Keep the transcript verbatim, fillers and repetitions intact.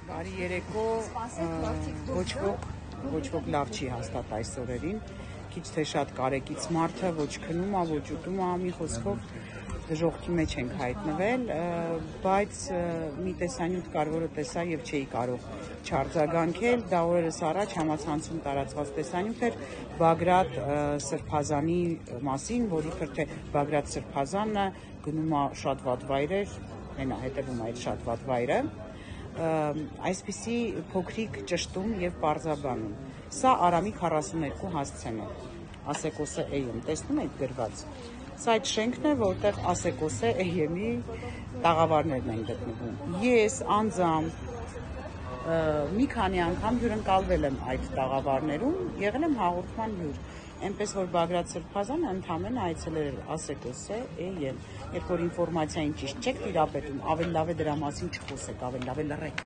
Բարի երեկո, ոչ ոք, ոչ ոք լավ չի հաստատ այս օրերին, քիչ թե շատ կարեկից մարդը ոչ քնում է, ոչ ուտում է, մի խոսքով դժոխքի մեջ ենք հայտնվել, բայց մի տեսանյութ կար, որը տեսա եւ չէի կարող չարձագանքել, դա օրերս առաջ համացանցում տարածված տեսանյութ էր Բագրատ Սրբազանի մասին, որ իբր թե Բագրատ Սրբազանը գնում է շատ վատ վայրեր, հենա հետևում է այդ շատ վատ վայրը, այսպիսի փոքրիկ ճշտում եւ պարզաբանում։ Սա Արամի քառասուններկու հասցեն է, Ասեկոսե Էյեմ, տեսնում եք գրված։ Սա այդ շենքն է, որտեղ Ասեկոսե Էյեմի տաղավարներն են գտնվում։ Ես անձամբ մի քանի անգամ հյուրընկալվել եմ այդ տաղավարներում, եղել եմ հաղորդման հյուր, այնպես որ Բագրատ Սրբազանը ընդամենը այցելել էր Ասեկոսե Էյեմ։ Երբ որ ինֆորմացիային ճիշտ չեք տիրապետում, ավելի լավ է դրա մասին չխոսեք, ավելի լավ է լռեք։